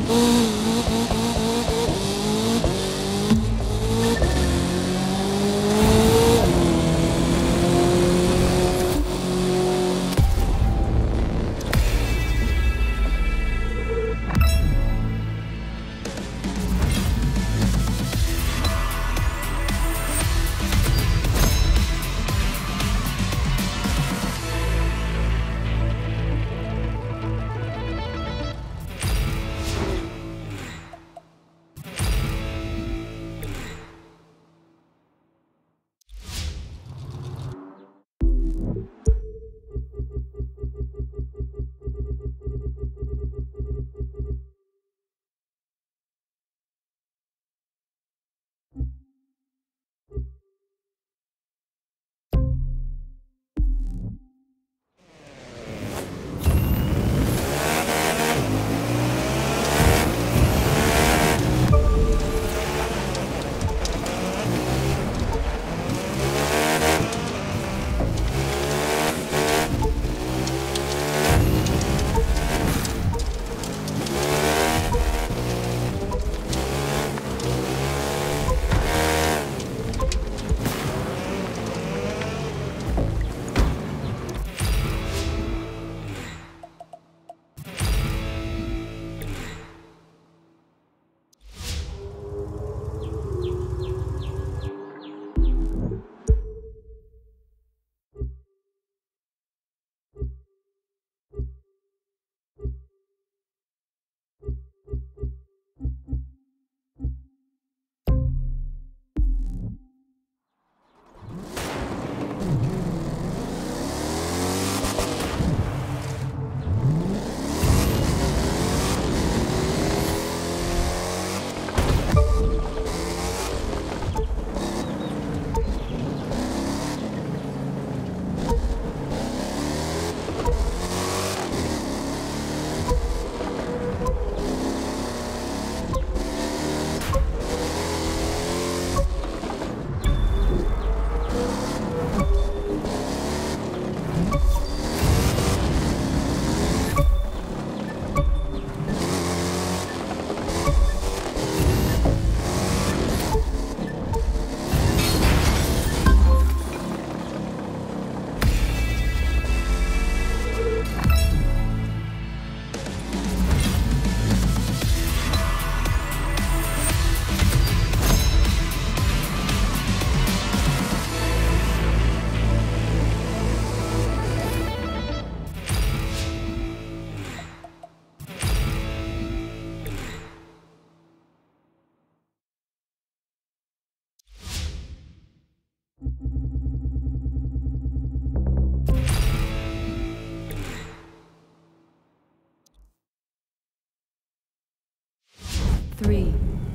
3,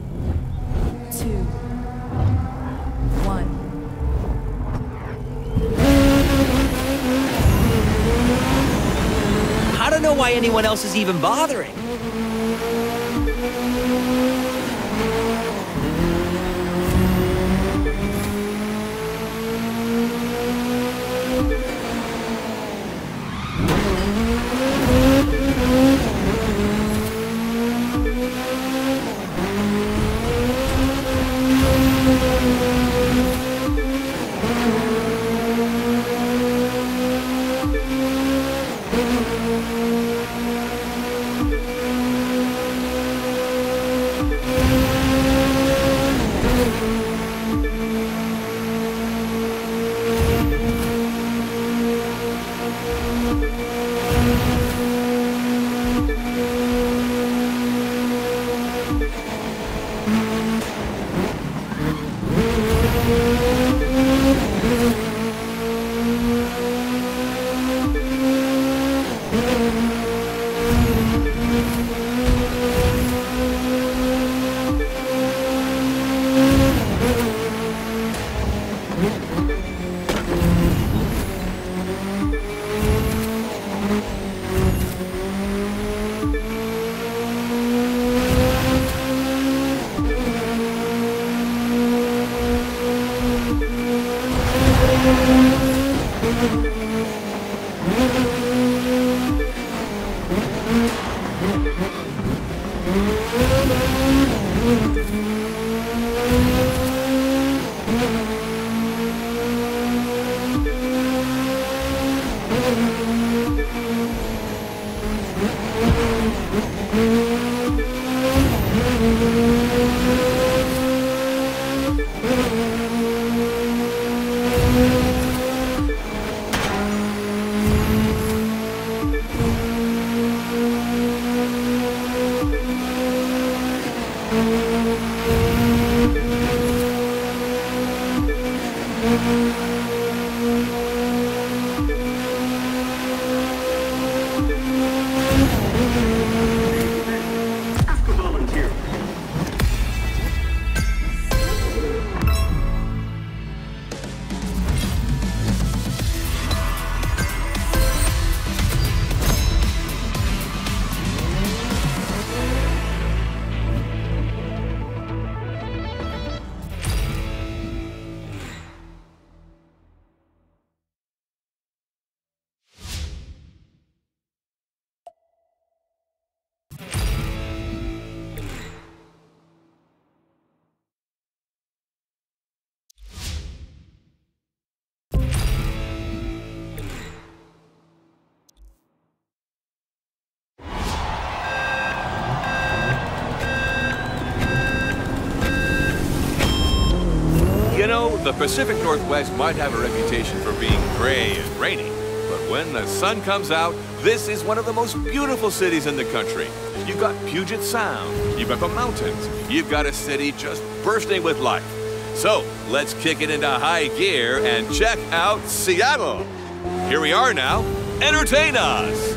2, 1. I don't know why anyone else is even bothering. The Pacific Northwest might have a reputation for being gray and rainy, but when the sun comes out, this is one of the most beautiful cities in the country. You've got Puget Sound, you've got the mountains, you've got a city just bursting with life. So, let's kick it into high gear and check out Seattle. Here we are now. Entertain us!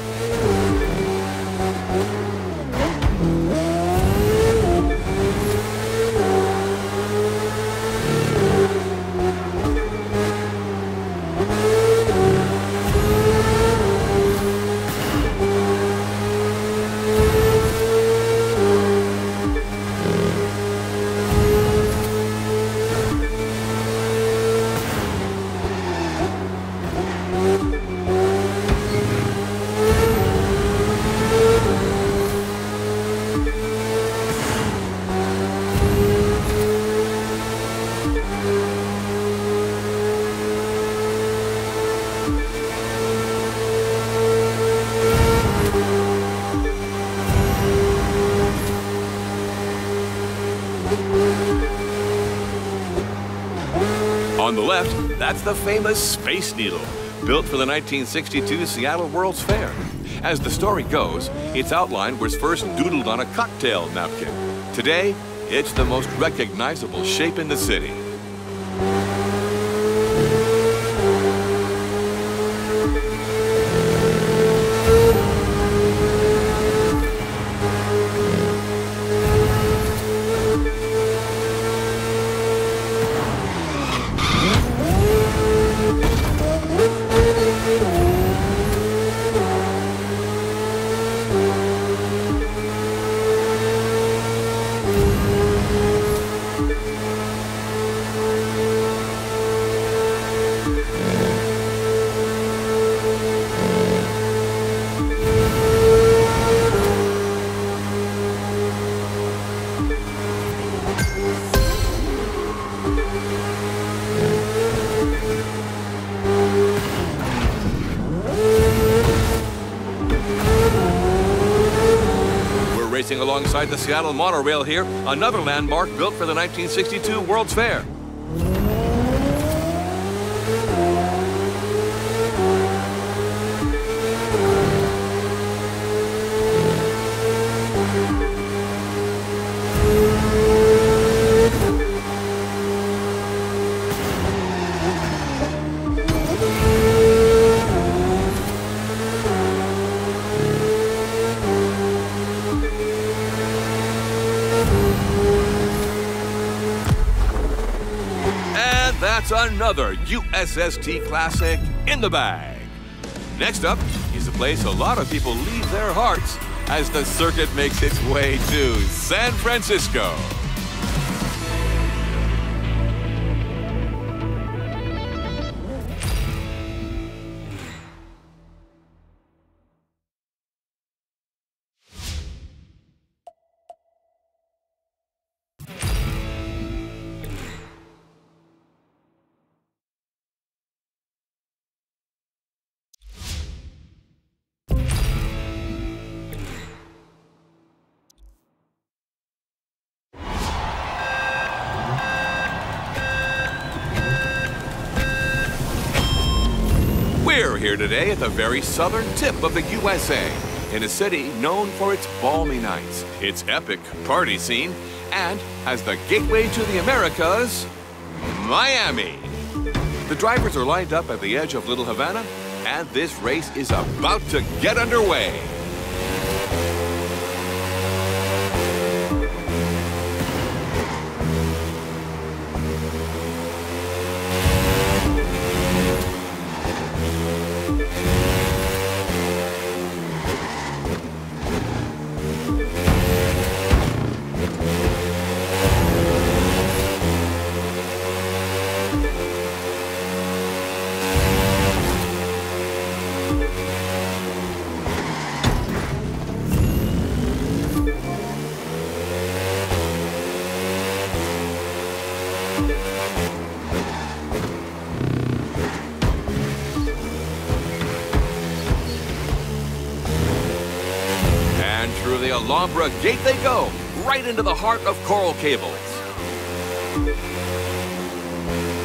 On the left, that's the famous Space Needle, built for the 1962 Seattle World's Fair. As the story goes, its outline was first doodled on a cocktail napkin. Today, it's the most recognizable shape in the city. Racing alongside the Seattle monorail here, another landmark built for the 1962 World's Fair. That's another USST classic in the bag. Next up is a place a lot of people leave their hearts as the circuit makes its way to San Francisco. We're here today at the very southern tip of the USA, in a city known for its balmy nights, its epic party scene, and as the gateway to the Americas, Miami. The drivers are lined up at the edge of Little Havana, and this race is about to get underway. Through the Alhambra gate they go, right into the heart of Coral Gables.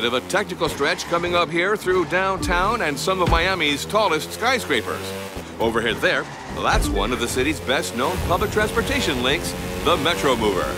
have a technical stretch coming up here through downtown and some of Miami's tallest skyscrapers. Overhead there, that's one of the city's best-known public transportation links, the Metro Mover.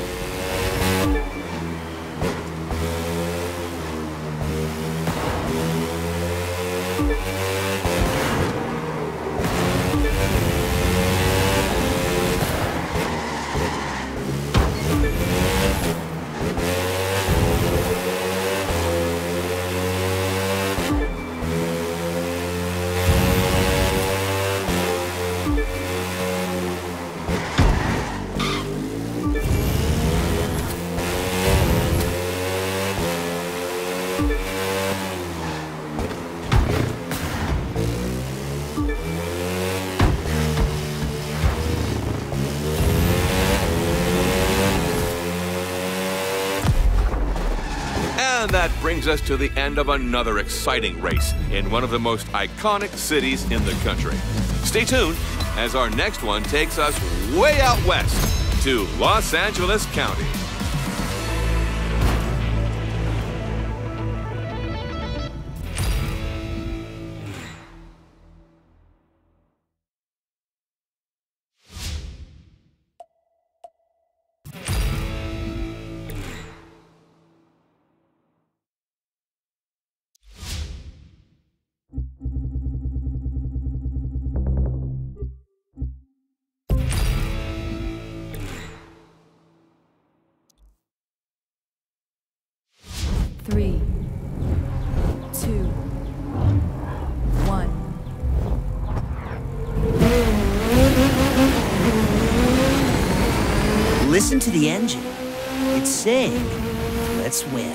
And that brings us to the end of another exciting race in one of the most iconic cities in the country. Stay tuned as our next one takes us way out west to Los Angeles County. Three, two, one. Listen to the engine. It's saying, let's win.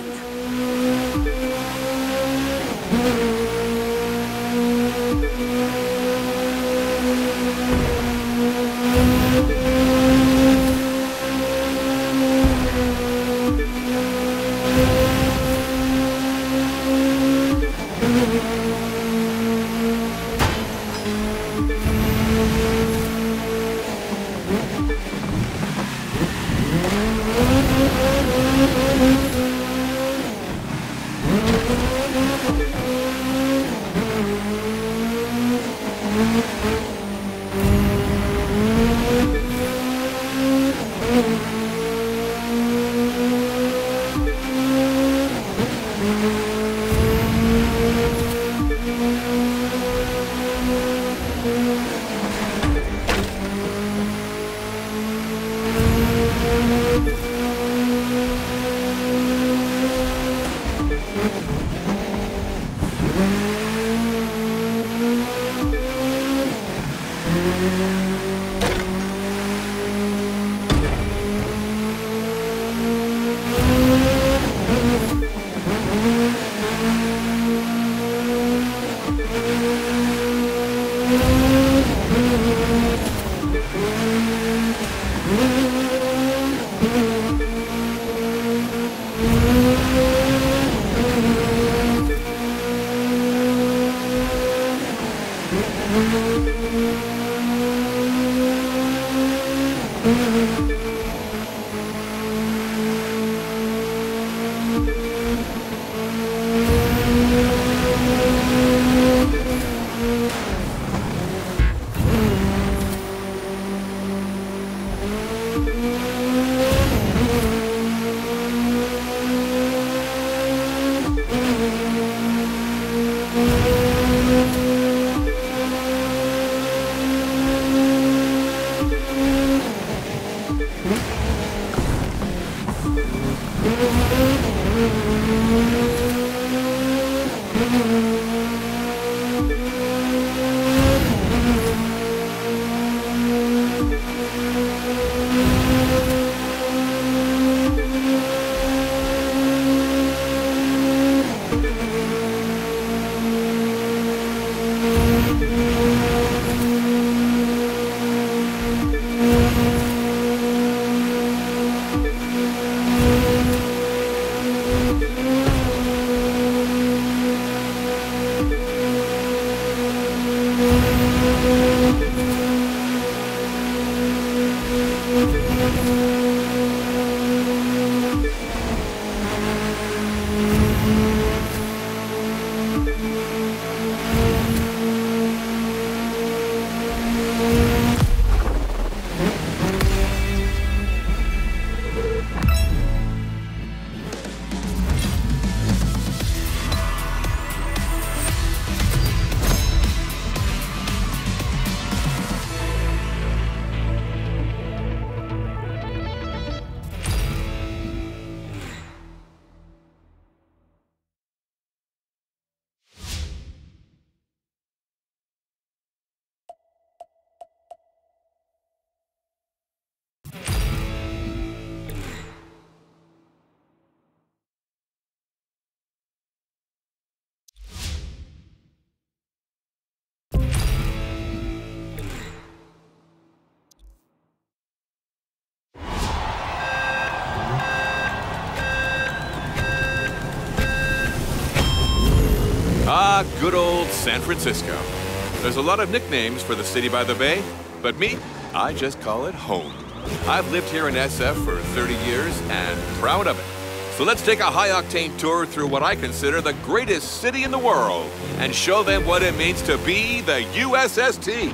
Ah, good old San Francisco. There's a lot of nicknames for the city by the bay, but me, I just call it home. I've lived here in SF for 30 years and proud of it. So let's take a high-octane tour through what I consider the greatest city in the world and show them what it means to be the USST.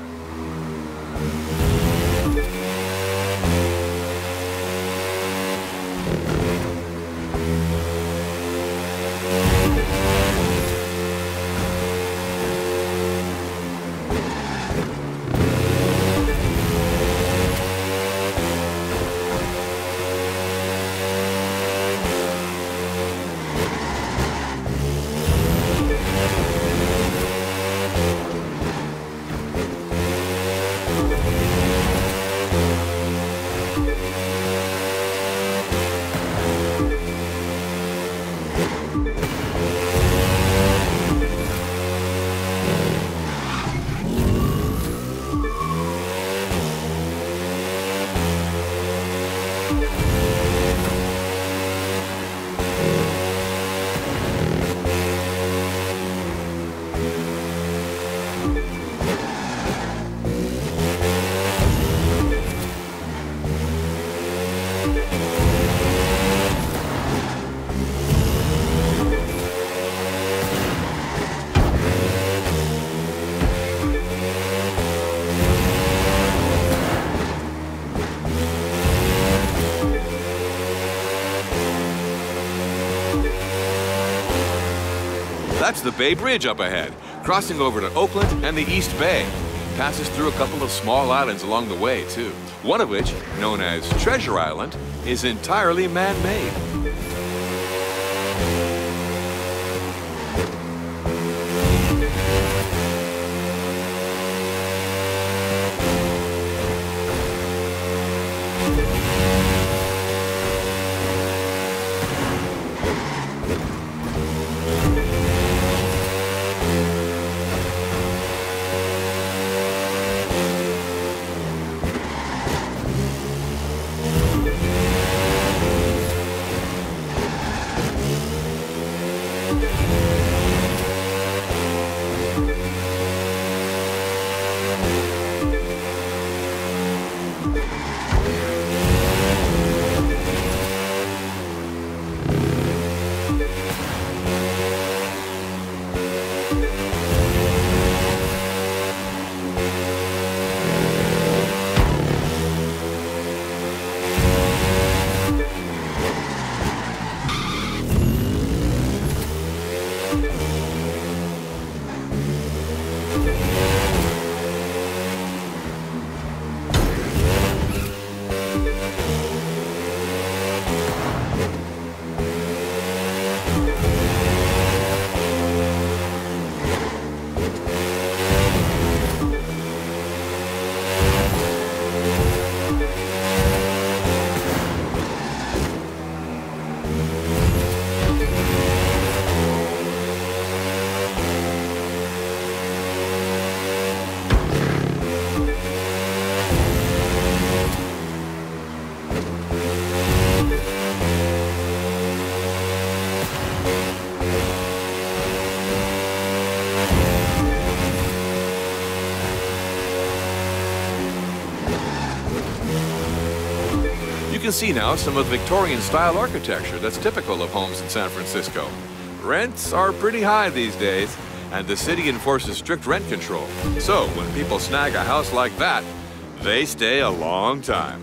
That's the Bay Bridge up ahead, crossing over to Oakland and the East Bay. Passes through a couple of small islands along the way, too. One of which, known as Treasure Island, is entirely man-made. You can see now some of Victorian-style architecture that's typical of homes in San Francisco. Rents are pretty high these days, and the city enforces strict rent control. So when people snag a house like that, they stay a long time.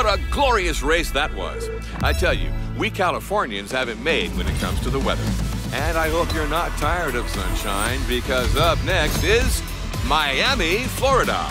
What a glorious race that was. I tell you, we Californians have it made when it comes to the weather. And I hope you're not tired of sunshine, because up next is Miami, Florida.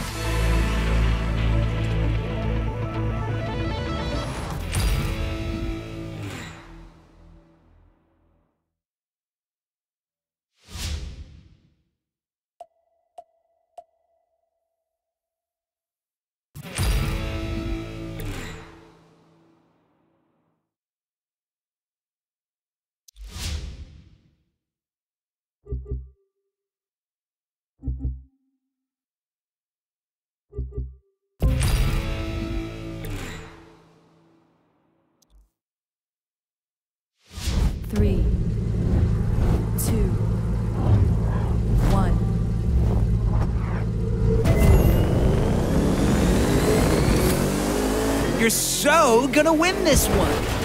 Three, two, one. You're so gonna win this one.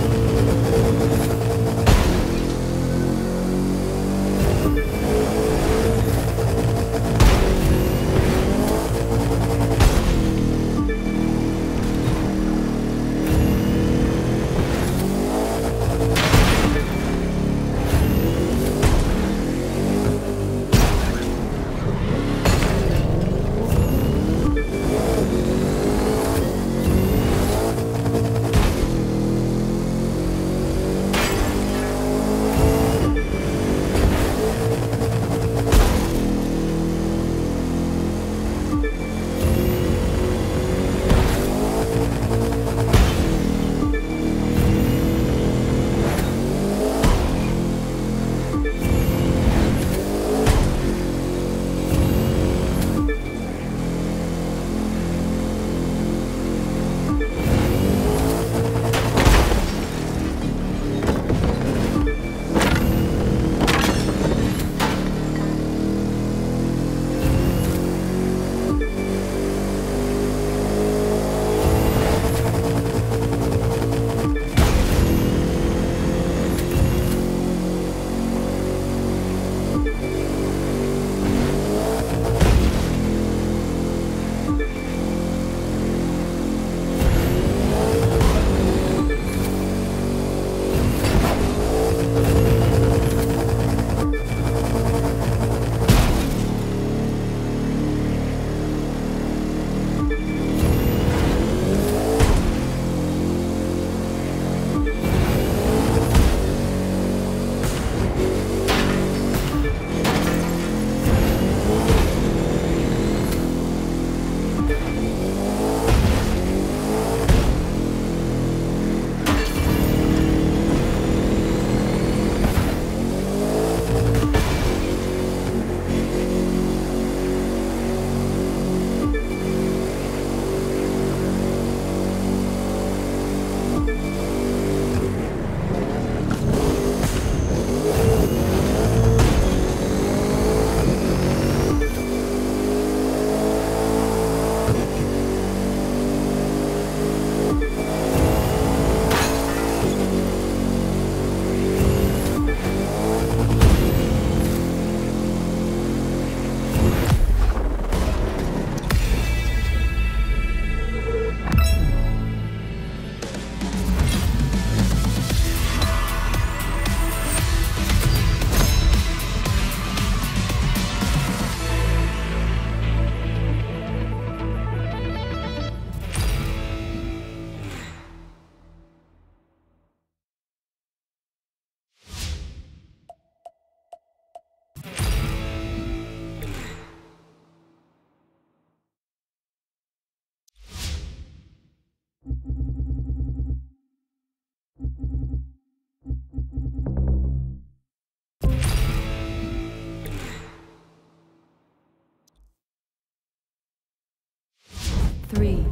Three,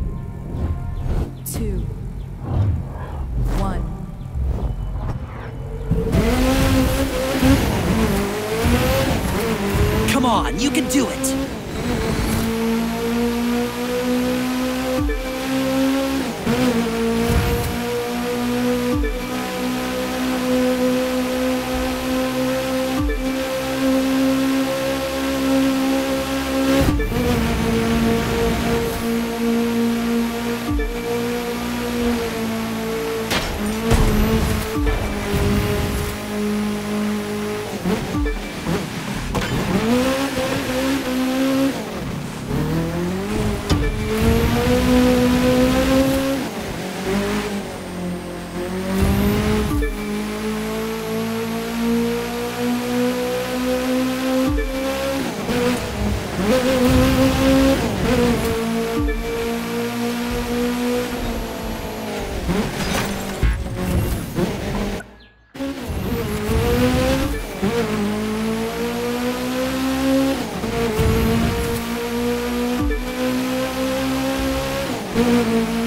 two, one. Come on, you can do it! Bye.